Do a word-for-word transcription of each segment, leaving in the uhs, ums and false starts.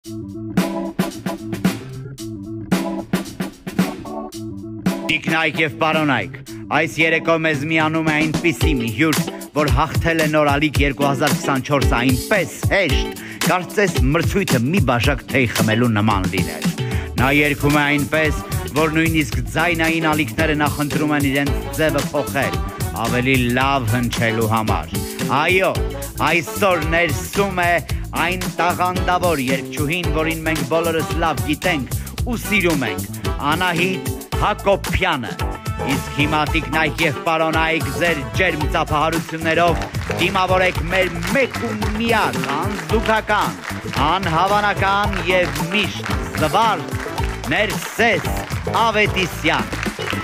Տիկնայք և պարոնայք, այս երեկո մեզ միանում է այնպիսի մի հյուր, որ հաղթել է նորալիք երկու հազար քսանչորսը այնպես հեշտ, կարծես մրցույթը մի բաժակ թեյ խմելու նման լիներ։ Նա երգում է այնպես, որ նույնիսկ ձայնային ալիքները նախընտրում են իրենց ձևը փոխել, ավելի լավ հնչելու համար։ Այո, այսօր ներսում է այն տաղանդավոր երգչուհին, որին մենք բոլորս լավ գիտենք ու սիրում ենք, Անահիտ Հակոբյանը, իսկ հիմա տիկնայք և պարոնայք ձեր ջերմ ծափահարություններով դիմավորեք մեր մեկ ու միակ անզուգական, անհավանական և միշտ զվարթ Ներսես Ավետիսյան։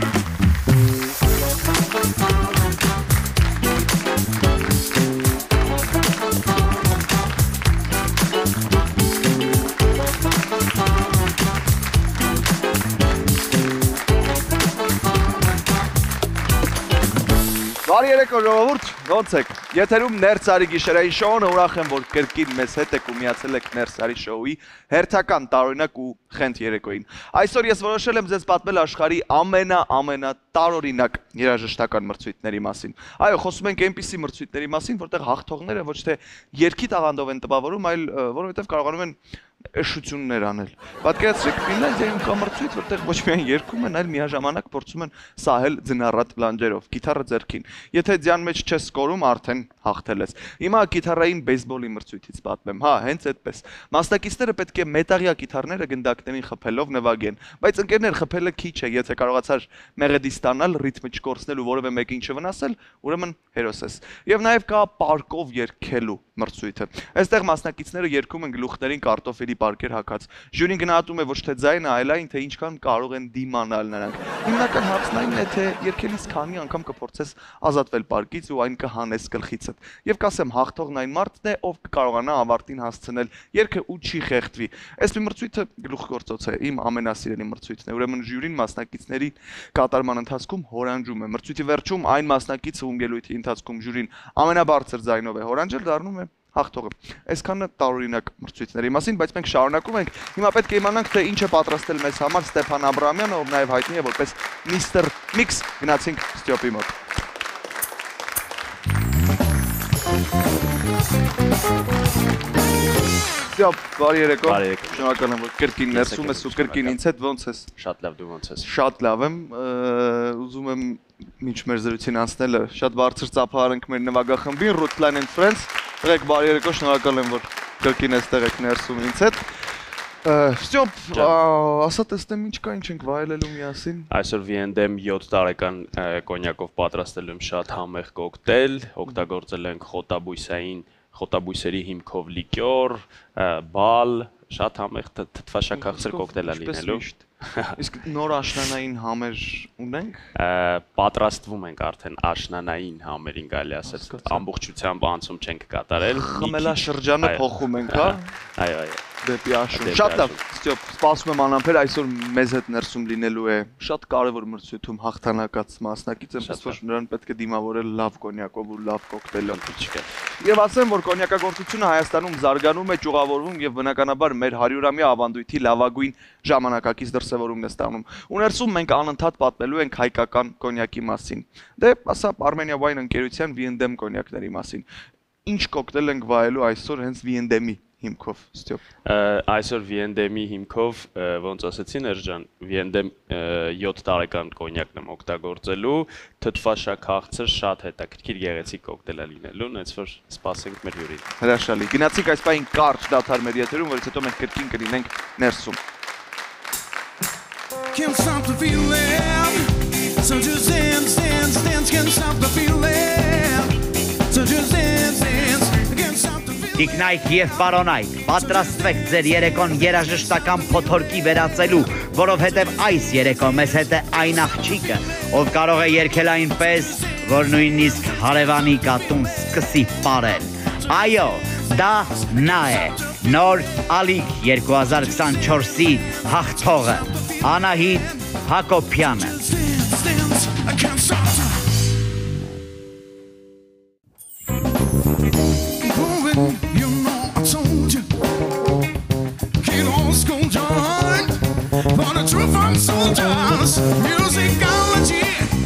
Բարի երեկո ժողովուրդ, ոնց եք։ Եթերում Ներսարի գիշերային շոուն է, ուրախ եմ, որ կրկին մեզ հետ եք ու միացել եք Ներսարի շոուի հերթական տարօրինակ ու խենթ երեկոյին։ Այսօր ես որոշել եմ ձեզ պատմել աշխարհի ամենա-ամենա տարօրինակ երաժշտական մրցույթների մասին։ Այո, խոսում ենք այնպիսի մրցույթների մասին, որտեղ հաղթողները ոչ թե երգի տաղանդով են տպավորում, այլ որովհետև կարողանում են էշություններ անել։ Պատկերացրեք, Ֆինլանդիայում կա մրցույթ, որտեղ ոչ միայն երգում են, այլ միաժամանակ փորձում են սահել ձնառատ լանջերով, գիտարը ձեռքին։ Եթե ձյան մեջ չես սկորում, արդեն հաղթել ես։ Հիմա գիտարային բեյսբոլի մրցույթից պատմեմ, հա, հենց այդպես։ Մասնակիցները պետք է մետաղյա գիտարները գնդակներին խփելով նվագեն, բայց ընկերներ, խփելը քիչ է, եթե կարողացար մեղեդի ստանալ, ռիթմը չկորցնել ու որևէ մեկին չվնասել, ուրեմն հերոս ես։ Եվ նաև կա պարկով երգելու մրցույթը։ Այստեղ մասնակիցները երգում են գլուխներին կարտոֆիլի պարկեր հագած։ Ժյուրին գնահատում է ոչ թե ձայնը, այլ այն, թե ինչքան կարող են դիմանալ նրանք։ Հիմնական հարցն այն է, թե երգելիս քանի անգամ կփորձես ազատվել պարկից ու այն կհանես գլխիցդ։ Եվ կասեմ, հաղթողն այն մարդն է, ով կկարողանա ավարտին հասցնել երգը ու չի խեղդվի։ Այս մի մրցույթը գլուխգործոց է, իմ ամենասիրելի մրցույթն է։ Ուրեմն ժյուրին մասնակիցների կատարման ընթացքում հորանջում է։ Մրցույթի վերջում այն մասնակիցը, ում ելույթի ընթացքում ժյուրին ամենաբարձր ձայնով է հորանջել, դառնում է հաղթողը։ Այսքանը տարօրինակ մրցույթների մասին, բայց մենք շարունակում ենք։ Հիմա պետք է իմանանք, թե ինչ է պատրաստել մեզ համար Ստեփան Աբրահամյանը, ով նաև հայտնի է որպես միստր Միքս։ Գնացինք ստյոպի մոտ։ Ստյոպ, բարի երեկո։ Բարի երեկո։ Շնորհակալ եմ, որ կրկին ներսում ես ու կրկին ինձ հետ ոնց ես։ Շատ լավ, դու ոնց ես։ Շատ լավ եմ, ուզում եմ մինչ մեր զրույցին անցնելը շատ բարձր ծափահարենք մեր նվագախմբին Rootline and Friends։ Եղեք բարի երեկո, շնորհակալ եմ, որ կրկին այստեղ եք ներսում ինձ հետ։ Ստյոպ, ասա տեսնեմ ինչ կա, ինչ ենք վայելելու միասին։ Այսօր Վիենդեմ յոթ տարեկան կոնյակով պատրաստել եմ շատ համեղ կոկտեյլ, օգտագործել ենք խոտաբույսային, խոտաբույսերի հիմքով լիկյոր, բալ, շատ համեղ թթվաշաքաղցր կոկտեյլ է լինելու։ Իսկ նոր աշնանային համեր ունենք։ Պատրաստվում ենք արդեն աշնանային համերին, գալի ասած, ամբողջությամբ անցում չենք կատարել։ Խմելաշրջանը փոխում ենք, հա։ Այո, այո։ Դեպի աշուն։ Շատ լավ, ստյոպ, սպասում եմ անամբեր, այսօր մեզ հետ ներսում լինելու է շատ կարևոր մրցույթում հաղթանակած մասնակից, այնպես որ նրան պետք է դիմավորել լավ կոնյակով ու լավ կոկտեյլով։ Եվ ասեմ, որ կոնյակագործությունը Հայաստանում զարգանում է, ճյուղավորվում եւ բնականաբար մեր հարյուրամյա ավանդույթի լավագույն ժամանակակից դրսևորումն է ստանում։ Ու ներսում մենք անընդհատ պատմելու ենք հայկական կոնյակի մասին։ Դե, ասա Armenia Wine ընկերության Վիենդեմ կոնյակների մասին։ Ինչ կոկտեյլ ենք վայելու այսօր հենց Վիենդեմի հիմքով, ստյոպ։ Այսօր Վիենդեմի հիմքով, ոնց ասեցին Էրջան, Վիենդեմ յոթ տարեկան կոնյակն եմ օգտագործելու, թթվաշաքաղցր շատ հետաքրքիր գեղեցիկ կոկտեյլ է լինելու, այնց որ սպասենք մեր հյուրին։ Հրաշալի։ Գնացինք այս պահին կարճ դադար մեր եթերում, որից հետո մենք կրկին կլինենք ներսում։ Can't stop the feeling, so just dance, dance, dance. Can't stop the feeling, so just dance, dance. Can't stop the feeling. Տիկնայք և պարոնայք, պատրաստվեք ձեր երեկոն երաժշտական փոթորկի վերածելու, որովհետև այս երեկո մեզ հետ է այն աղջիկը, ով կարող է երգել այնպես, որ նույնիսկ հարևանի կատուն սկսի պարել։ Այո, դա նա է, նոր ալիք երկու հազար քսանչորսի հաղթողը, Անահիտ Հակոբյանը։ joint for the true funk soldiers. Musicology.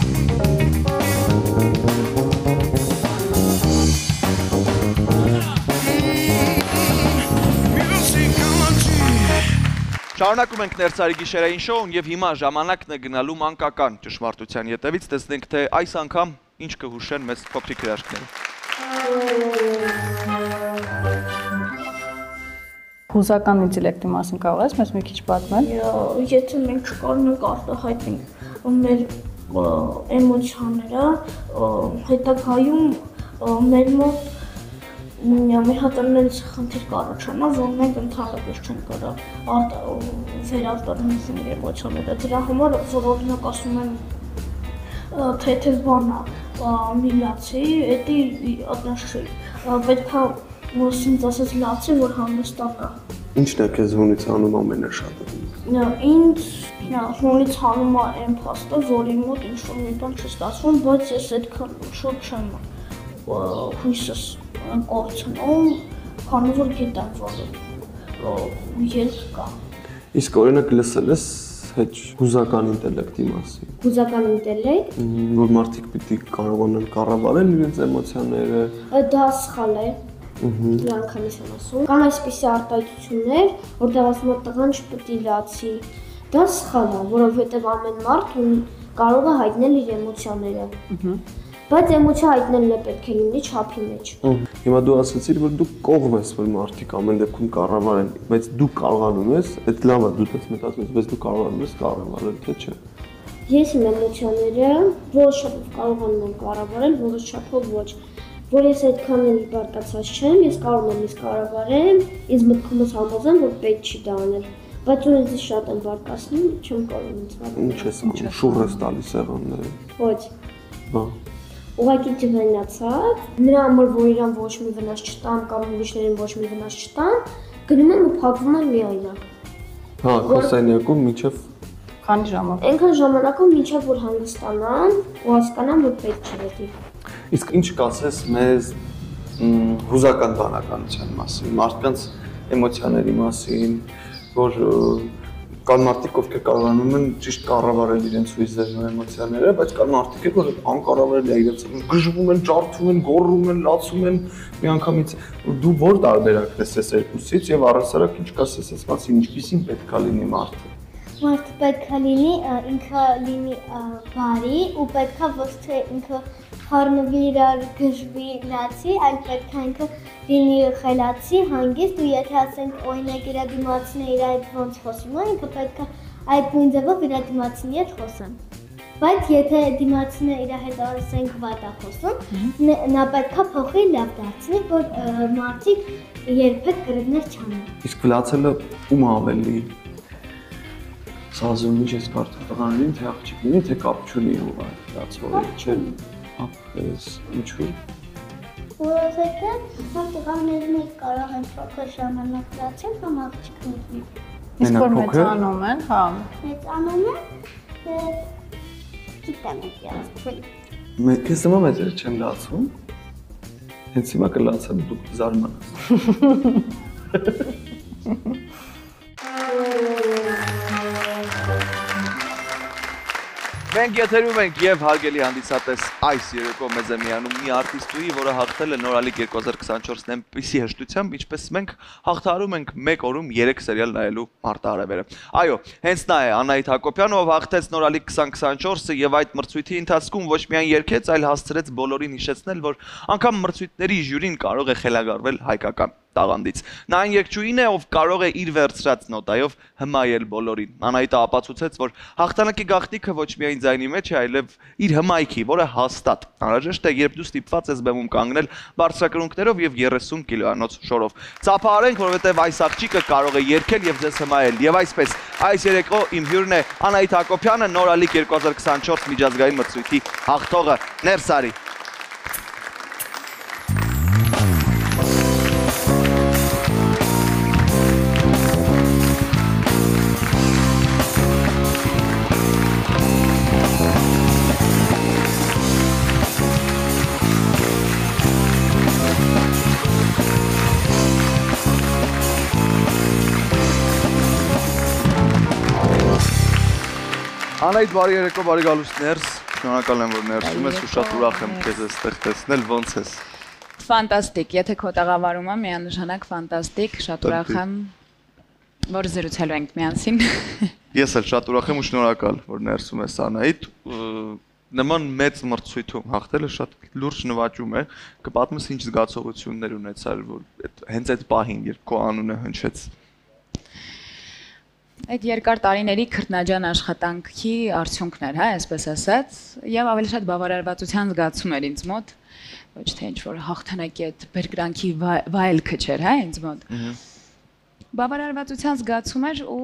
Շարունակում ենք Ներսարի գիշերային շոուն եւ հիմա ժամանակն է գնալու մանկական ճշմարտության ետևից, տեսնենք թե այս անգամ ինչ կհուշեն մեզ փոքրիկ հրաշքները։ Հուզական ինտելեկտի մասին կարող ես մեզ մի քիչ պատմել։ Եթե մենք չկարողանանք արտահայտենք մեր էմոցիաները, հետագայում մեր մոտ մի հատ այնպես խնդիր կառաջանա, որ մենք ընդհանրապես չենք կարող վերարտադրել մեր էմոցիաները։ Դրա համար, որ օրինակ ասում են թե թե բանա միլացի, էդի այդպես չի։ Պետքա ոսինց ասած լացի, որ հանգստանա։ Ինչն է քեզ հունից անում ամենաշատը։ Ինձ հունից հանում է այն փաստը, որի մոտ ինչ-որ մի բան չստացվում, բայց ես այդքան շուտ չեմ հույսս կորցնում, քանի որ գիտեմ, որ ելք կա։ Իսկ օրինակ լսել ես հեչ հուզական ինտելեկտի մասին։ Հուզական ինտելեկտ, որ մարդիկ պիտի կարողանան կառավարել իրենց էմոցիաները։ դա սխալ է։ Դրանքանից եմ ասում։ Կան այսպիսի արտահայտություններ, որտեղ ասում է տղան չպետք է լացի։ Դա սխալ է, որովհետև ամեն մարդ կարող է հայտնել իր էմոցիաները։ Բայց էմոցիա հայտնելն է պետք է լինի չափի մեջ։ Հիմա դու ասացիր, որ դու կողմ ես, որ մարդիկ ամեն դեպքում կառավարեն, բայց դու կարողանում ես, այդ լավ է, դու դες մտածում ես, բայց դու կարողանում ես կառավարել, թե չէ։ Ես իմ էմոցիաները որոշ չափով կարողանում եմ կառավարել, որոշ չափով ոչ։ Որ ես այդքան էլ բարկացած չեմ, ես կարող եմ իսկ կառավարեմ, ինձ մտքումս համոզեմ, որ պետք չի դա անել։ Բայց որ ինձ շատ եմ բարկացնում, չեմ կարող ինձ վարել։ Ինչ ես անում, շուռ ես տալիս եղանները։ Ոչ։ Բա։ Ուղղակի ջղայնացած, նրա համար որ իրան ոչ մի վնաս չտամ կամ ուրիշներին ոչ մի վնաս չտամ, գնում եմ ու փակվում եմ միայնակ։ Հա, կոսայնակում մինչև Քանի ժամանակ։ Այնքան ժամանակում մինչև որ հանգստանամ ու հասկանամ, որ պետք չէ դա։ Իսկ ինչ կասես մեզ հուզական բանականության մասին, մարդկանց էմոցիաների մասին, որ կան մարդիկ, ովքեր կարողանում են ճիշտ կառավարել իրենց հույզերն ու էմոցիաները, բայց կան մարդիկ, որ անկառավարելի է իրենց գժվում են, ջարդում են, գոռում են, լացում են միանգամից։ Դու ո՞ր տարբերակն ես այս երկուսից եւ առհասարակ ինչ կասես այս մասին, ինչպիսին պետք է լինի մարդը։ Մարդը պետք է լինի, ինքը լինի բարի ու պետք է ոչ թե ինքը խառնվի իրար գժվի լացի, այլ պետք է ինքը լինի խելացի, հանգիստ ու եթե ասենք օրինակ իր դիմացին է իր այդ ոնց խոսում է, ինքը պետք է այդ նույն ձևով իր դիմացինի հետ խոսեն։ Բայց եթե դիմացինը իր հետ ասենք վատ է խոսում, նա պետք է փոխի լավ դարձնի, որ մարդիկ երբեք կրկներ չանեն։ Իսկ լացելը ում ավելի սազում ինչ ես կարծում տղաներին, թե աղջիկներին, թե կապ չունի ու լացվողի չեն ապրես, ինչու։ Որովհետև տղաներն էլ կարող են փոքր ժամանակ լացել կամ աղջիկներն։ Իսկ որ մեծանում են, հա։ Մեծանում են, գիտեմ եք Քեզ նման մեծերը չեմ լացում, հենց հիմա կլացեմ, դուք զարմանաս։ Մենք եթերում ենք եւ հարգելի հանդիսատես այս երեկո մեզ է միանում մի արտիստուհի, որը հաղթել է Նորալիկ երկու հազար քսանչորսն այնպիսի հեշտությամբ, ինչպես մենք հաղթահարում ենք մեկ օրում երեք սերիալ նայելու մարտահրավերը։ Այո, հենց նա է Անահիտ Հակոբյանը, ով հաղթեց Նորալիկ քսան քսանչորսը եւ այդ մրցույթի ընթացքում ոչ միայն երգեց, այլ հասցրեց բոլորին հիշեցնել, որ անգամ մրցույթների ժյուրին կարող է խելագարվել հայկական տաղանդից։ Նա այն երգչուհին է, ով կարող է իր վերցրած նոտայով հմայել բոլորին։ Անահիտը ապացուցեց, որ հաղթանակի գաղտնիքը ոչ միայն ձայնի մեջ է, այլև իր հմայքի, որը հաստատ անհրաժեշտ է, երբ դու ստիպված ես բեմում կանգնել բարձրակրունկներով եւ երեսուն կիլոանոց շորով։ Ծափահարենք, որովհետեւ այս աղջիկը կարող է երգել եւ ձեզ հմայել։ Եվ այսպես այս երեկո իմ հյուրն է Անահիտ Հակոբյանը, Նորալիկ երկու հազար քսանչորս միջազգային մրցույթի հաղթողը։ Ներսարի։ Անայդ բարի երեկո, բարի գալուս ներս, շնորհակալ եմ, որ ներսում ես ու շատ ուրախ եմ քեզ այստեղ տեսնել, ոնց ես։ Ֆանտաստիկ, եթե քո տաղավարումը միանշանակ ֆանտաստիկ, շատ ուրախ եմ, որ զրուցելու ենք միասին։ Ես էլ շատ ուրախ եմ ու շնորհակալ, որ ներսում ես Անայդ։ Նման մեծ մրցույթում հաղթելը շատ լուրջ նվաճում է, կպատմես ինչ զգացողություններ ունեցար, որ հենց այդ պահին, երբ քո անունը հնչեց։ Այդ երկար տարիների քրտնաջան աշխատանքի արդյունքն էր, հա, այսպես ասած, եւ ավելի շատ բավարարվածության զգացում էր ինձ մոտ, ոչ թե ինչ-որ հաղթանակի այդ բերկրանքի վայելքը չէր, հա, ինձ մոտ։ Բավարարվածության զգացում էր ու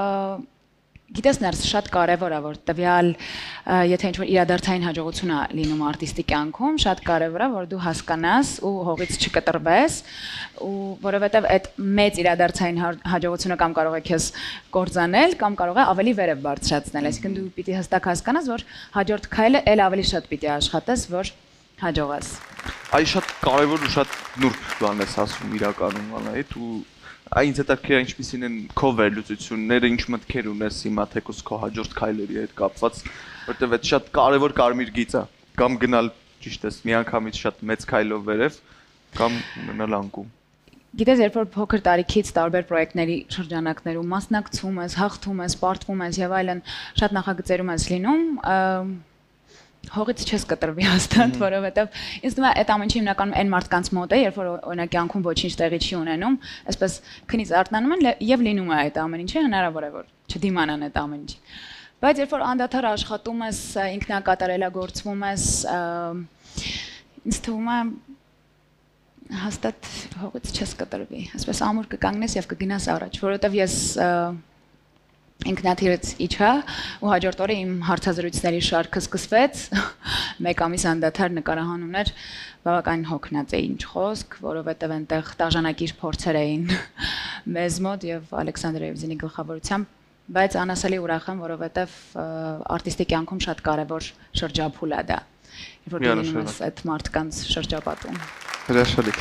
գիտես ներս շատ կարևոր է որ տվյալ եթե ինչ-որ իրադարձային հաջողություն է լինում արտիստի կյանքում, շատ կարևոր է որ դու հասկանաս ու հողից չկտրվես ու որովհետև այդ մեծ իրադարձային հաջողությունը կամ կարող է քեզ կործանել կամ կարող է ավելի վերև բարձրացնել, այսինքն դու պիտի հստակ հասկանաս որ հաջորդ քայլը էլ ավելի շատ պիտի աշխատես որ հաջողես։ Այ շատ կարևոր ու շատ նուրբ բան ես ասում իրականում Անայդ ու Այնց հետաքրքիր է ինչպիսին են քո վերլուծությունները, ինչ մտքեր ունես հիմա թեկուզ քո հաջորդ քայլերի հետ կապված, որտեղ այդ շատ կարևոր կարմիր գիծ է, կամ գնալ ճիշտ ես, միանգամից շատ մեծ քայլով վերև, կամ ունենալ անկում։ Գիտես, երբ որ փոքր տարիքից տարբեր պրոյեկտների շրջանակներում մասնակցում ես, հաղթում ես, պարտվում ես եւ այլն, շատ նախագծերում ես լինում, հողից չես կտրվի հաստատ, որովհետև ինձ թվում է այդ ամենը հիմնականում այն մարդկանց մոտ է, երբ որ օրինակ կյանքում ոչինչ տեղի չի ունենում, այսպես քնից արթնանում են եւ լինում է այդ ամեն ինչը, հնարավոր է որ չդիմանան այդ ամեն ինչի։ Բայց երբ որ անդադար աշխատում ես, ինքնակատարելագործվում ես, ինձ թվում է հաստատ հողից չես կտրվի, այսպես ամուր կկանգնես եւ կգնաս առաջ, որովհետև ես ինքնաթիռից իջա ու հաջորդ օրը իմ հարցազրույցների շարքը սկսվեց, մեկ ամիս անդադար նկարահանումներ, բավականին հոգնած էի ինչ խոսք, որովհետև այնտեղ տաժանակիր փորձեր էին մեզ մոտ եւ Ալեքսանդր Եվզինի գլխավորությամբ, բայց անասելի ուրախ եմ, որովհետև արտիստի կյանքում շատ կարեւոր շրջափուլ է դա, երբ որ դու ես այդ մարդկանց շրջապատում։ Հրաշալի։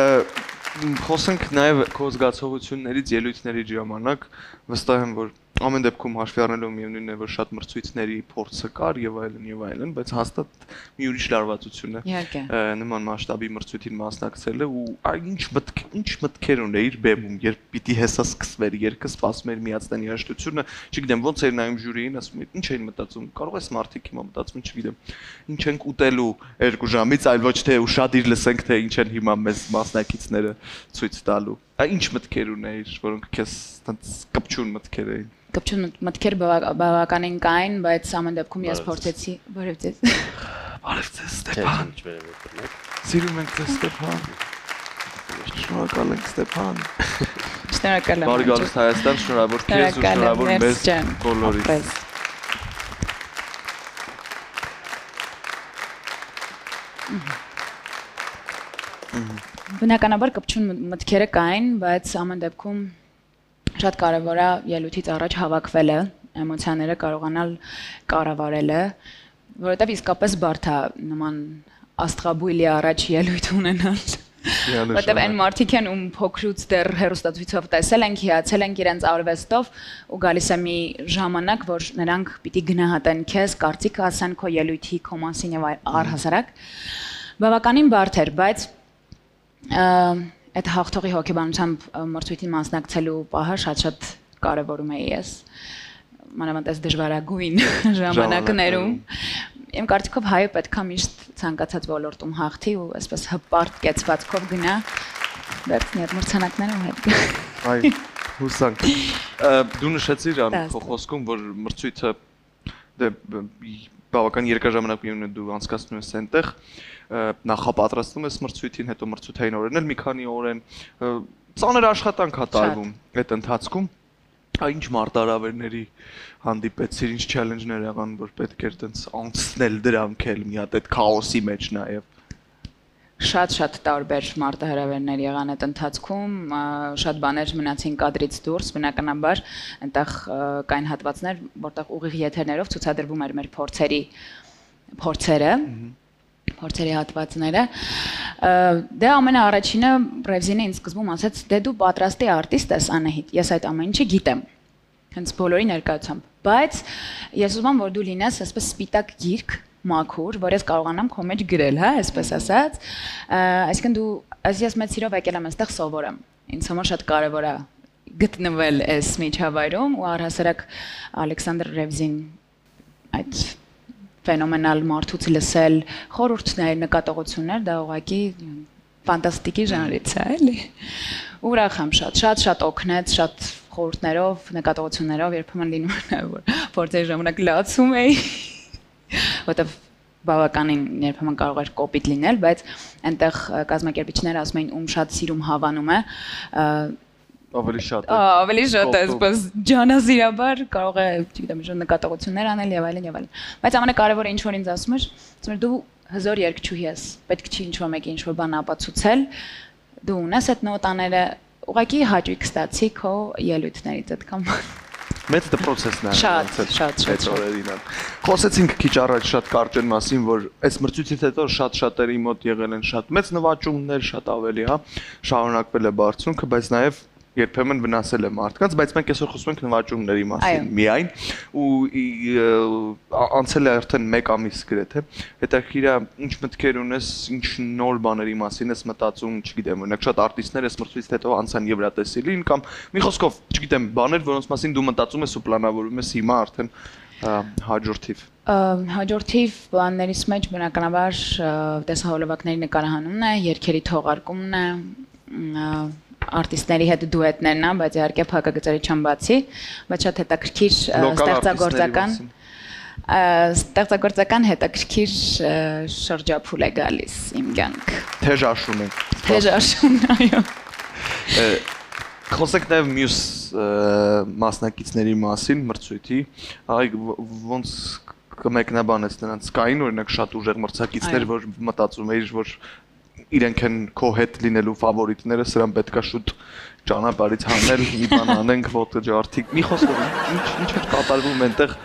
Խոսենք նաև քո զգացողություններից ելույթների ժամանակ, վստահ եմ, որ ամեն դեպքում հաշվի առնելով միևնույնն է, որ շատ մրցույթների փորձը կար եւ այլն եւ այլն, բայց հաստատ մի ուրիշ լարվածություն է նման մասշտաբի մրցույթին մասնակցելը ու ինչ մտք ինչ մտքեր ունեիր բեմում, երբ պիտի հեսա սկսվեր երգը, սպասում էր միացնեն երաժշտությունը, չգիտեմ ոնց էր նայում ժյուրիին, ասում էր ինչ էին մտածում, կարող է մարդիկ հիմա մտածում, չգիտեմ, ինչ ենք ուտելու երկու ժամից, այլ ոչ թե ուշադիր լսենք թե ինչ են հիմա մեզ մասնակիցները ցույց տալու։ Ինչ մտքեր ունեիր, որոնք քեզ տենց կպչուն մտքեր էին։ Կպչուն մտքեր բավականին կային, բայց ամեն դեպքում ես փորձեցի, բարև ձեզ։ Բարև ձեզ Ստեփան։ Սիրում ենք ձեզ Ստեփան։ Շնորհակալ ենք Ստեփան։ Շնորհակալ եմ։ Բարի գալուս Հայաստան, շնորհավոր քեզ ու շնորհավոր մեզ բոլորից։ Բնականաբար կպչուն մտքերը կային, բայց ամեն դեպքում շատ կարևոր է ելույթից առաջ հավաքվելը, էմոցիաները կարողանալ կառավարելը, որովհետև իսկապես բարդ է նման աստղաբույլի առաջ ելույթ ունենալ։ Որովհետև այն մարդիկ են, ում փոքրուց դեռ հեռուստացույցով տեսել ենք, հիացել ենք իրենց արվեստով ու գալիս է մի ժամանակ, որ նրանք պիտի գնահատեն քեզ, կարծիք ասեն քո ելույթի, քո մասին եւ առհասարակ։ Բավականին բարդ էր, բայց այդ հաղթողի հոգեբանությամբ մրցույթին մասնակցելու պահը շատ-շատ կարևորում էի ես, մանավանդ այս դժվարագույն ժամանակներում։ Իմ կարծիքով հայը պետք է միշտ ցանկացած ոլորտում հաղթի ու այսպես հպարտ կեցվածքով գնա վերցնի այդ մրցանակները ու հետ գա։ Այ, հուսանք։ Դու նշեցիր ան քո խոսքում, որ մրցույթը դե բավական երկար ժամանակ միևնույն է դու անցկացնում ես այնտեղ, նախապատրաստում ես մրցույթին, հետո մրցութային օրերն էլ մի քանի օր են, ծանր աշխատանք է տարվում այդ ընթացքում, ինչ մարտահրավերների հանդիպեցիր, ինչ չելենջներ եղան, որ պետք էր տենց անցնել դրանք էլ մի հատ այդ քաոսի մեջ նաև։ Շատ-շատ տարբեր մարտահրավերներ եղան այդ ընթացքում, շատ բաներ մնացին կադրից դուրս, բնականաբար այնտեղ կային հատվածներ, որտեղ ուղիղ եթերներով ցուցադրվում էր մեր փորձերի փորձերը, փորձերի հատվածները։ Դե ամենաառաջինը Ռևզինը ինձ սկզբում ասաց, դե դու պատրաստի արտիստ ես Անահիտ, ես այդ ամեն ինչը գիտեմ։ հենց բոլորի ներկայությամբ, բայց ես ուզում եմ որ դու լինես այսպես սպիտակ գիրք, մաքուր, որ ես կարողանամ քո մեջ գրել, հա, այսպես ասած, այսինքն դու ես մեծ սիրով եկել եմ այստեղ սովորեմ, ինձ համար շատ կարևոր է գտնվել այս միջավայրում ու առհասարակ Ալեքսանդր Ռևզին այդ ֆենոմենալ մարդուց լսել խորհուրդներ, նկատողություններ, դա ուղղակի ֆանտաստիկի ժանրից է, էլի։ Ուրախ եմ շատ, շատ շատ օգնեց, շատ խորհուրդներով, նկատողություններով երբեմն լինում է որ փորձերի ժամանակ լացում էի, որտեվ բավականին երբեմն կարող էր կոպիտ լինել, բայց այնտեղ կազմակերպիչները ասում էին ում շատ սիրում հավանում է, ավելի շատ է։ Ավելի շատ է, այսպես ջանազիրաբար կարող է, չգիտեմ, ինչ նկատողություններ անել եւ այլն եւ այլն։ Բայց ամենակարևորը ինչ որ ինձ ասում էր, ասում էր դու հզոր երգչուհի ես, պետք չի ինչ որ մեկի ինչ որ բան ապացուցել, դու ունես այդ նոտաները, ուղղակի հաճույք ստացի քո ելույթներից այդքան։ Մեծ դպրոցեսն է Շատ, շատ, շատ օրերին։ Խոսեցինք քիչ առաջ շատ կարճ են մասին, որ այս մրցույթից հետո շատ շատերի մոտ եղել են շատ մեծ նվաճումներ, շատ ավելի, հա, շարունակվել է բարձունքը, բայց նաև երբեմն վնասել է մարդկանց, բայց մենք այսօր խոսում ենք նվաճումների մասին միայն ու անցել է արդեն մեկ ամիս գրեթե։ Հետաքրքիր է ինչ մտքեր ունես, ինչ նոր բաների մասին ես մտածում, չգիտեմ, օրինակ շատ արտիստներ այս մրցույթից հետո անցան Եվրատեսիլին կամ մի խոսքով, չգիտեմ, բաներ, որոնց մասին դու մտածում ես ու պլանավորում ես հիմա արդեն հաջորդիվ։ Հաջորդիվ բաներիս մեջ բնականաբար տեսահոլովակների նկարահանումն է, երգերի թողարկումն է, արտիստների հետ դուետներն են, բայց իհարկե փակագծերի չեմ բացի, բայց շատ հետաքրքիր ստեղծագործական ստեղծագործական հետաքրքիր շրջափուլ է գալիս իմ կյանք։ Թեժ աշուն է։ Թեժ աշուն, այո։ Խոսենք նաև մյուս մասնակիցների մասին մրցույթի, այ ոնց կմեկնաբանես նրանց, կային օրինակ շատ ուժեղ մրցակիցներ, որ մտածում էիր, որ իրենք են քո հետ լինելու ֆավորիտները, սրան պետքա շուտ ճանապարհից հանել, մի բան անենք, ոտը ջարդիկ։ Մի խոսքով, ինչ ինչ էր կատարվում այնտեղ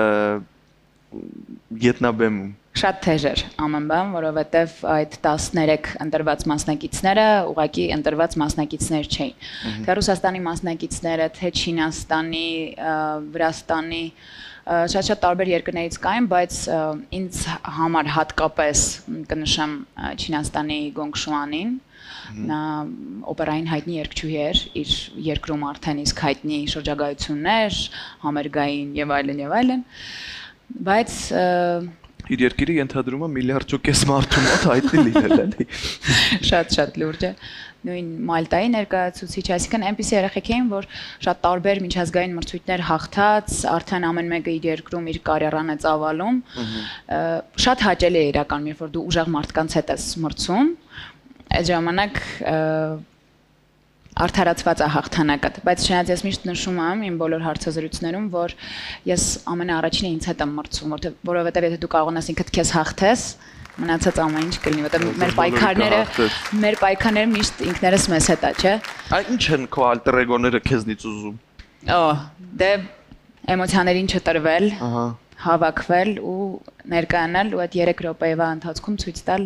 Վիետնամում։ Շատ թեժ էր ամեն բան, որովհետև այդ տասներեք ընտրված մասնակիցները ուղղակի ընտրված մասնակիցներ չէին։ Թե Ռուսաստանի մասնակիցները, թե Չինաստանի, Վրաստանի շատ-շատ տարբեր երկրներից կային, բայց ինձ համար հատկապես կնշեմ Չինաստանի Գոնգ Շուանին, նա օպերային հայտնի երգչուհի էր, իր երկրում արդեն իսկ հայտնի շրջագայություններ, համերգային եւ այլն եւ այլն, բայց իր երկիրը ենթադրում է միլիարդ ու կես մարդու մոտ հայտնի լինել էլի։ Շատ-շատ լուրջ է։ Նույն Մալտայի ներկայացուցիչ, այսինքն այնպիսի երեխեք էին, որ շատ տարբեր միջազգային մրցույթներ հաղթած, արդեն ամեն մեկը իր երկրում իր կարիերան է ծավալում։ Շատ հաճելի է իրական, երբ որ դու ուժեղ մարդկանց հետ ես մրցում, այդ ժամանակ արդարացված է հաղթանակը, բայց չնայած ես միշտ նշում եմ իմ բոլոր հարցազրույցներում, որ ես ամենաառաջինը ինձ հետ եմ մրցում, որովհետև եթե դու կարողանաս ինքդ քեզ հաղթես, մնացած ամեն ինչ կլինի, որտեղ մեր պայքարները, մեր պայքարները միշտ ինքներս մեզ հետ է, չէ՞։ Այն ինչ են քո ալտեր էգոները քեզնից ուզում։ Օ, դե էմոցիաներին չտրվել, հավաքվել ու ներկայանալ ու այդ երեք րոպեվա ընթացքում ցույց տալ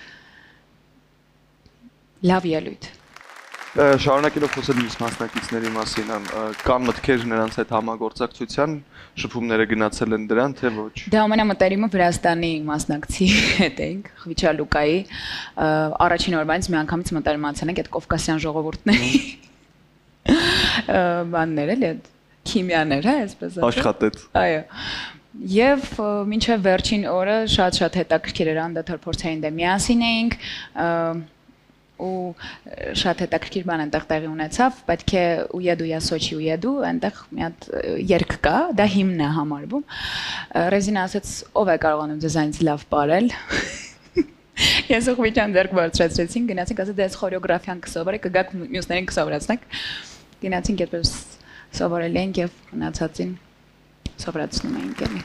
լավ ելույթ։ Շարունակելով խոսել մյուս մասնակիցների մասին, կան մտքեր նրանց հետ համագործակցության, շփումները գնացել են դրան, թե ոչ։ Դե ամենամտերիմը Վրաստանի մասնակցի հետ էինք, Խվիչա Լուկայի, առաջին օրվանից մի անգամից մտերմացել ենք այդ Կովկասյան ժողովուրդների բաններ էլի, քիմիաներ, հա, այսպես ասած։ Աշխատեց։ Այո։ Եվ մինչև վերջին օրը շատ-շատ հետաքրքիր էր անդադար փորձային դե միասին էինք, ու շատ հետաքրքիր բան այնտեղ տեղի ունեցավ, պետք է ուեդու я Սոչի ուեդու, այնտեղ մի հատ երգ կա, դա հիմն է համարվում։ Ռեզինը ասաց, ով է կարողանում ձեզ այնց լավ բարել։ Ես ու Խվիչան ձեռք բարձրացրեցին, գնացինք, ասաց, դե այս խորեոգրաֆիան կսովորեք, կգաք մյուսներին կսովորացնեք։ Գնացինք այդպես սովորել էինք եւ մնացածին սովորացնում էինք էլի։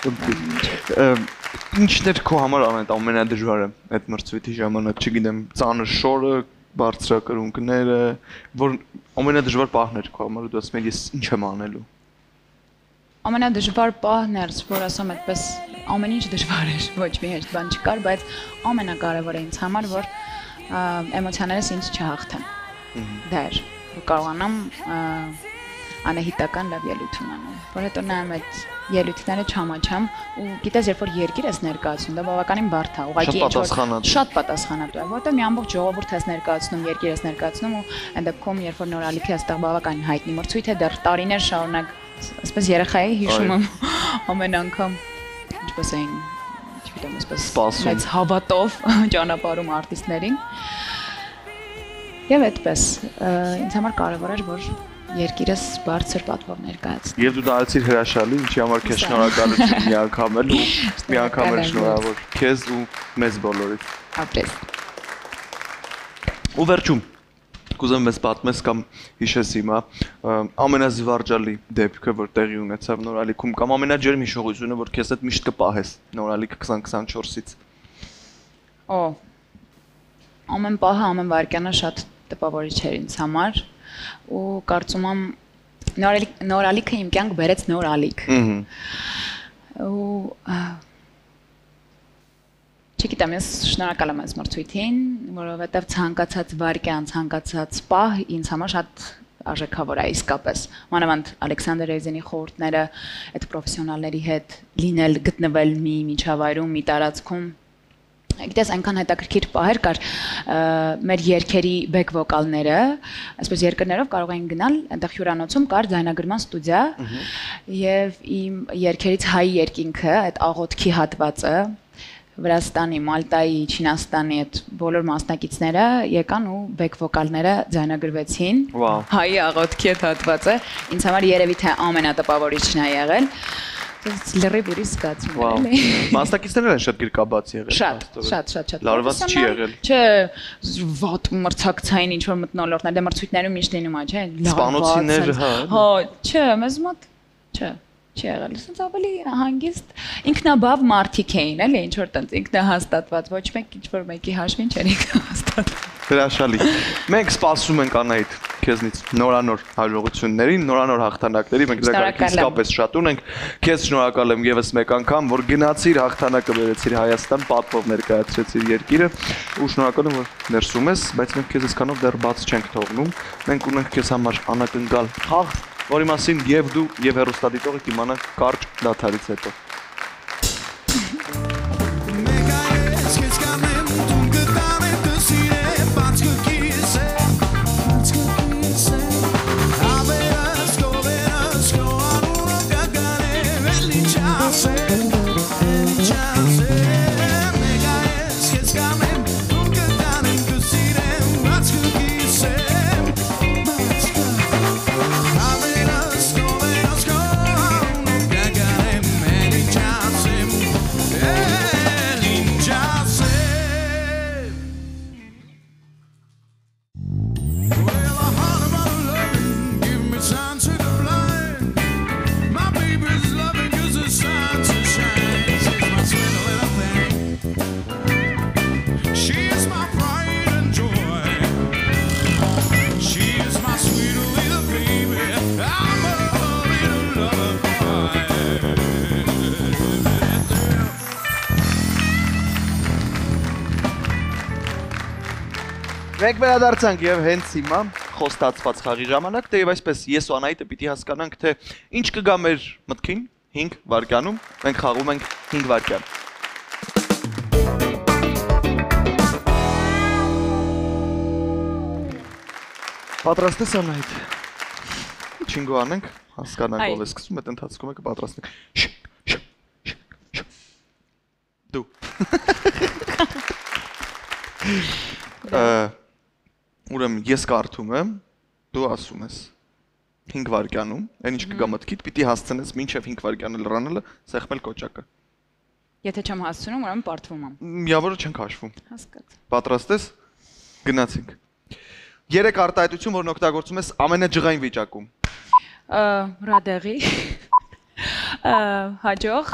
Ինչն էր քո համար ամենադժվարը այդ մրցույթի ժամանակ, չգիտեմ, ծանր շորը, բարձրակրունկները, որ ամենադժվար պահն էր քո համար, ու դու ասում ես ինչ եմ անելու։ Ամենադժվար պահն էր, որ ասեմ այդպես, ամեն ինչ դժվար էր, ոչ մի հեշտ բան չկար, բայց ամենակարևորը ինձ համար, որ էմոցիաներս ինձ չհաղթեն։ Դա էր, որ կարողանամ անահիտական լավ ելույթ ունենում, որ հետո նայում այդ ելույթները չհամաչամ ու գիտես երբ որ երկիր ես ներկայացնում, դա բավականին բարդ է, ուղղակի շատ պատասխանատու է, որտեղ մի ամբողջ ժողովուրդ ես ներկայացնում, երկիր ես ներկայացնում ու այն դեպքում երբ որ նոր ալիքի այստեղ բավականին հայտնի մրցույթ է, դեռ տարիներ շարունակ, այսպես երեխայի հիշում եմ ամեն անգամ, ինչպես էին, չգիտեմ, այսպես մեծ հավատով ճանապարհում արտիստներին։ Եվ այդպես, ինձ համար կարևոր էր, որ երկիրս բարձր պատվով ներկայացնի։ Եվ դու դա արեցիր հրաշալի, ինչի համար քեզ շնորհակալություն մի անգամ էլ ու մի անգամ էլ շնորհավոր քեզ ու մեզ բոլորիդ։ Ապրես։ Ու վերջում կուզեմ մեզ պատմես կամ հիշես հիմա ամենազվարճալի դեպքը, որ տեղի ունեցավ նոր ալիքում կամ ամենաջերմ հիշողությունը, որ քեզ հետ միշտ կպահես նոր ալիք twenty twenty-four-ից։ Օ։ Ամեն պահը, ամեն վայրկյանը շատ տպավորիչ էր ինձ համար ու կարծում եմ նոր ալիքը իմ կյանք բերեց նոր ալիք։ Ու չգիտեմ, ես շնորհակալ եմ այս մրցույթին, որովհետև ցանկացած վայրկյան, ցանկացած պահ ինձ համար շատ արժեքավոր է իսկապես։ Մանավանդ Ալեքսանդր Ռեզինի խորհուրդները այդ պրոֆեսիոնալների հետ լինել, գտնվել մի միջավայրում, մի տարածքում Գիտես, այնքան հետաքրքիր պահեր կար մեր երգերի բեք վոկալները, այսպես երկրներով կարող էին գնալ, այնտեղ հյուրանոցում կար ձայնագրման ստուդիա եւ իմ երգերից հայ երկինքը, այդ աղոթքի հատվածը, Վրաստանի, Մալտայի, Չինաստանի այդ բոլոր մասնակիցները եկան ու բեք վոկալները ձայնագրվեցին։ Հայ աղոթքի այդ հատվածը ինձ համար երևի թե ամենատպավորիչն է եղել։ Լրիվ ուրիշ զգացում է, էլի։ Մասնակիցներն են շատ գրկաբաց եղել։ Շատ, շատ, շատ, շատ։ Լարված չի եղել։ Չէ, վատ մրցակցային ինչ որ մթնոլորտներ, դե մրցույթներում միշտ լինում է, չէ։ Սպանոցիներ, հա։ Հա, չէ, մեզ մոտ, չէ, չի եղել։ Սենց ավելի հանգիստ ինքնաբավ մարդիկ էին, էլի, ինչ որ տենց ինքնահաստատված, ոչ մեկ ինչ որ մեկի հաշվին չէր ինքնահաստատված։ Հրաշալի։ Մենք սպասում ենք Անահիտ քեզնից նորանոր հաջողություններին, նորանոր հաղթանակների, մենք դրա իսկապես շատ ունենք։ Քեզ շնորհակալ եմ եւս մեկ անգամ, որ գնացիր հաղթանակը բերեցիր Հայաստան, պատվով ներկայացրեցիր երկիրը, ու շնորհակալ եմ, որ ներսում ես, բայց մենք քեզ այսքանով դեռ բաց չենք թողնում։ Մենք ունենք քեզ համար անակնկալ խաղ, որի մասին եւ դու եւ հեռուստադիտողը կիմանաք կարճ դադարից հետո։ Մենք վերադարձանք եւ հենց հիմա խոստացված խաղի ժամանակ, դե եւ այսպես ես ու Անահիտը պիտի հասկանանք, թե ինչ կգա մեր մտքին five վայրկյանում, մենք խաղում ենք five վայրկյան։ Պատրաստ ես Անահիտ։ Ինչինգո անենք, հասկանանք ով է սկսում, այդ ընթացքում եկը պատրաստենք։ Դու։ Ուրեմն ես կարդում եմ, դու ասում ես five վայրկյանում, այն ինչ կգա մտքիդ, պիտի հասցնես մինչև five վայրկյանը լրանելը սեղմել կոճակը։ Եթե չեմ հասցնում, ուրեմն պարտվում եմ։ Միավորը չենք հաշվում։ Հասկաց։ Պատրաստ ես։ Գնացինք։ Երեք արտահայտություն, որն օգտագործում ես ամենաջղային վիճակում։ Ռադեղի։ Հաջող։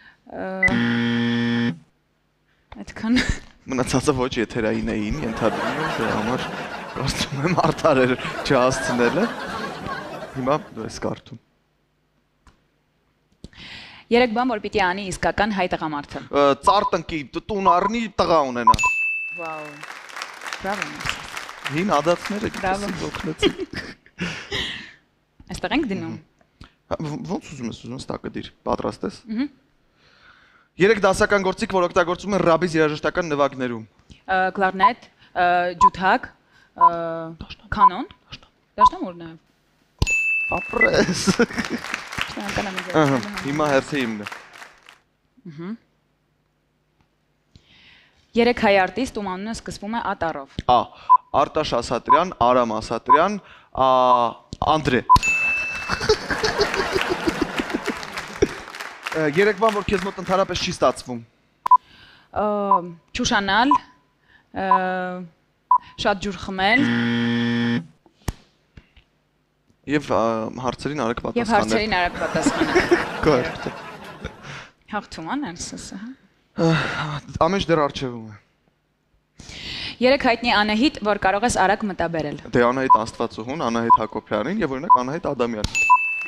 Այդքան։ Մնացածը ոչ եթերային էին, ենթադրում եմ, դրա համար կարծում եմ արդար էր չհասցնելը։ Հիմա դու ես կարդում։ Երեք բան, որ պիտի անի իսկական հայ տղամարդը։ Ծառ տնկի, տուն առնի, տղա ունենա։ Վաու։ Բրավո։ Հին ադածները գիտես օգնեցին։ Այստեղ ենք դնում։ Ոնց ուզում ես, ուզում ես տակը դիր, պատրաստ ես։ Երեք դասական գործիք, որ օգտագործում են ռաբիս երաժշտական նվագներում։ Կլարնետ, ջութակ, կանոն, դաշնամուր նաև։ Ապրես։ Հիմա հերթը իմն է։ Երեք հայ արտիստ, ում անունը սկսվում է ատառով։ Ա. Արտաշ Ասատրյան, Արամ Ասատրյան, Անդրե։ Երեք բան, որ քեզ մոտ ընդհանրապես չի ստացվում։ Չուշանալ, շատ ջուր խմել։ Եվ հարցերին արագ պատասխանել։ Եվ հարցերին արագ պատասխանել։ Correct։ Հաղթում անես ասա, հա։ Ամեն դեռ արժևում է։ Երեք հայտնի Անահիտ, որ կարող ես արագ մտաբերել։ Դե Անահիտ Աստվածուհուն, Անահիտ Հակոբյանին եւ օրինակ Անահիտ Ադամյանին։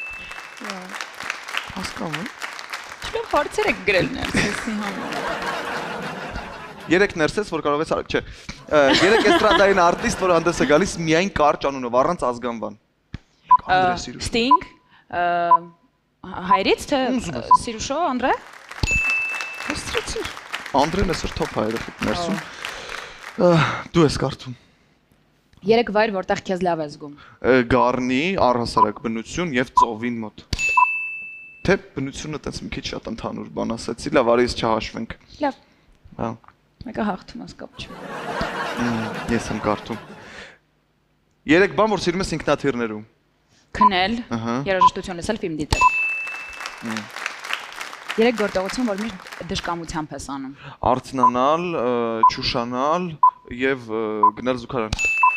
Հասկանում եմ։ Չլավ հարցեր եք գրել ներսեսի համար։ Երեք ներսես, որ կարող ես արագ, չէ։ Երեք էստրադային արտիստ, որ հանդես է գալիս միայն կարճ անունով, առանց ազգանվան։ Sting, հայրից թե Սիրուշո, Անդրե։ Հաստրեցիր։ Անդրեն էսր թոփ հայրը ներսում։ Դու ես կարդում։ Երեք վայր, որտեղ քեզ լավ ես զգում։ Գառնի, առհասարակ բնություն եւ ծովին մոտ։ Թե բնությունը տենց մի քիչ շատ ընդհանուր բան ասեցի, լավ, արի ես չհաշվենք։ Լավ։ Հա։ Մեկը հաղթում ես կապ չունի։ Ես եմ կարդում։ Երեք բան, որ սիրում ես ինքնաթիռներում։ Քնել, երաժշտություն լսել, ֆիլմ դիտել։ Երեք գործողություն, որ միշտ դժկամությամբ ես անում։ Արցնանալ, չուշանալ եւ գնալ զուգարան։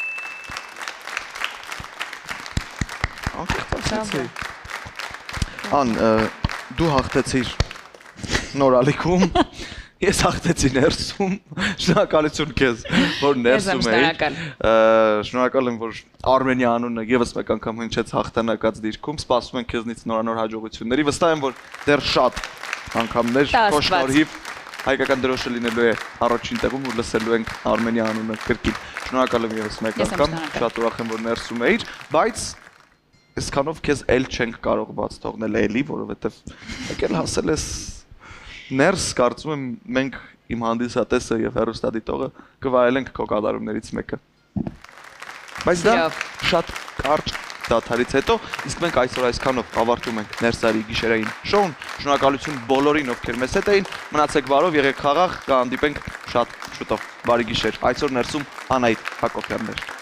Անկեղծացի։ Ան, դու հաղթեցիր նոր ալիքում, ես հաղթեցի ներսում, շնորհակալություն քեզ, որ ներսում էիր։ Շնորհակալ եմ, որ Արմենիա անունը եւս մեկ անգամ հնչեց հաղթանակած դիրքում, սպասում ենք քեզնից նորանոր հաջողությունների, վստահ եմ, որ դեռ շատ անգամներ քո շնորհիվ հայկական դրոշը լինելու է առաջին տեղում ու լսելու ենք Արմենիա անունը կրկին։ Շնորհակալ եմ եւս մեկ անգամ, շատ ուրախ եմ, որ ներսում էիր, բայց այսքանով քեզ էլ չենք կարող բաց թողնել էլի, որովհետեւ եկել հասել ես ներս, կարծում եմ մենք իմ հանդիսատեսը եւ հեռուստադիտողը կվայելենք քո կատարումներից մեկը։ Բայց դա շատ կարճ դադարից հետո, իսկ մենք այսօր այսքանով ավարտում ենք Ներսարի գիշերային շոուն։ Շնորհակալություն բոլորին, ովքեր մեզ հետ էին։ Մնացեք բարով, եղեք խաղաղ, կհանդիպենք շատ շուտով։ Բարի գիշեր։ Այսօր ներսում Անահիտ Հակոբյանն էր։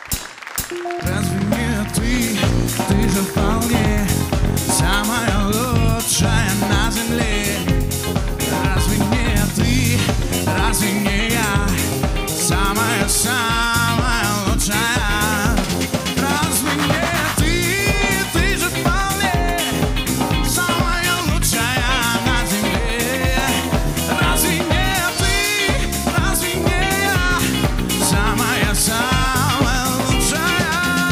Ты же вполне самая лучшая на земле. Разве не ты, разве не я, самая-самая лучшая? Разве не ты, ты же вполне самая лучшая на земле. Разве не ты, разве не я, самая-самая лучшая?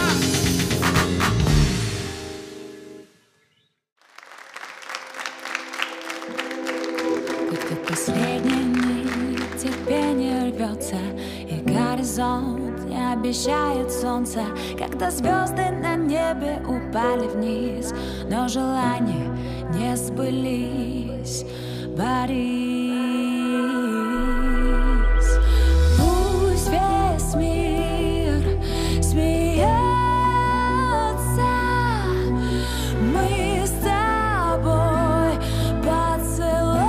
Последняя нить терпение рвется, и горизонт не обещает солнца. Когда звезды на небе упали вниз, но желания не сбылись. Борис, пусть весь мир смеется, мы с тобой поцелуем.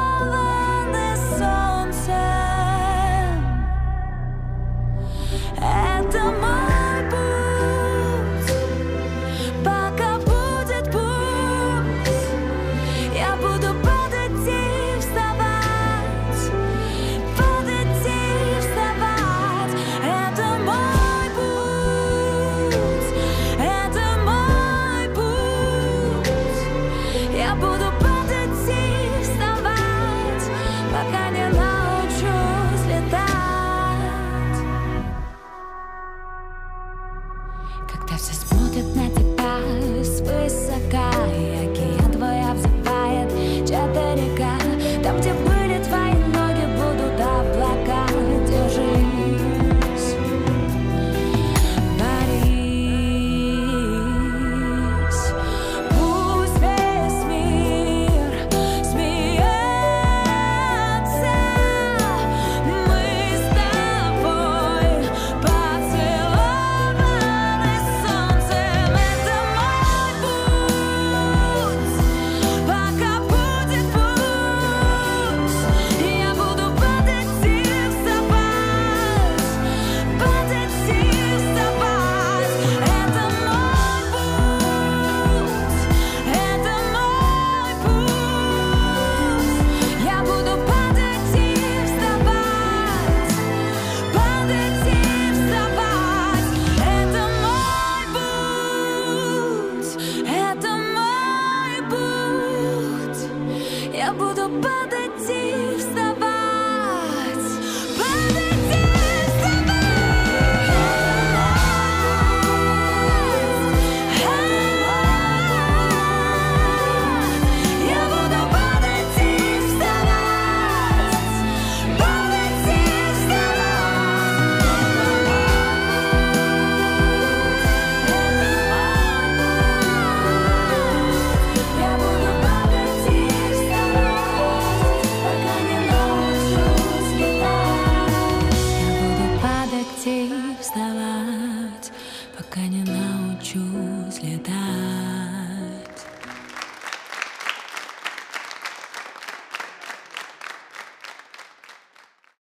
Это мой путь, пока будет путь, я буду падать и вставать, падать и вставать. Это мой путь, это мой путь, я буду падать и вставать, пока не научусь летать. Когда все смотрят на тебя свысока, и океан твой обзывает чья-то река, там, где были твои ноги, будут облака. Держись, Борис. буду падать и вставать. Падать и вставать. Я буду падать и вставать. Падать и вставать. Я буду падать и вставать, пока не научусь летать. Я буду падать и вставать, пока не научусь летать.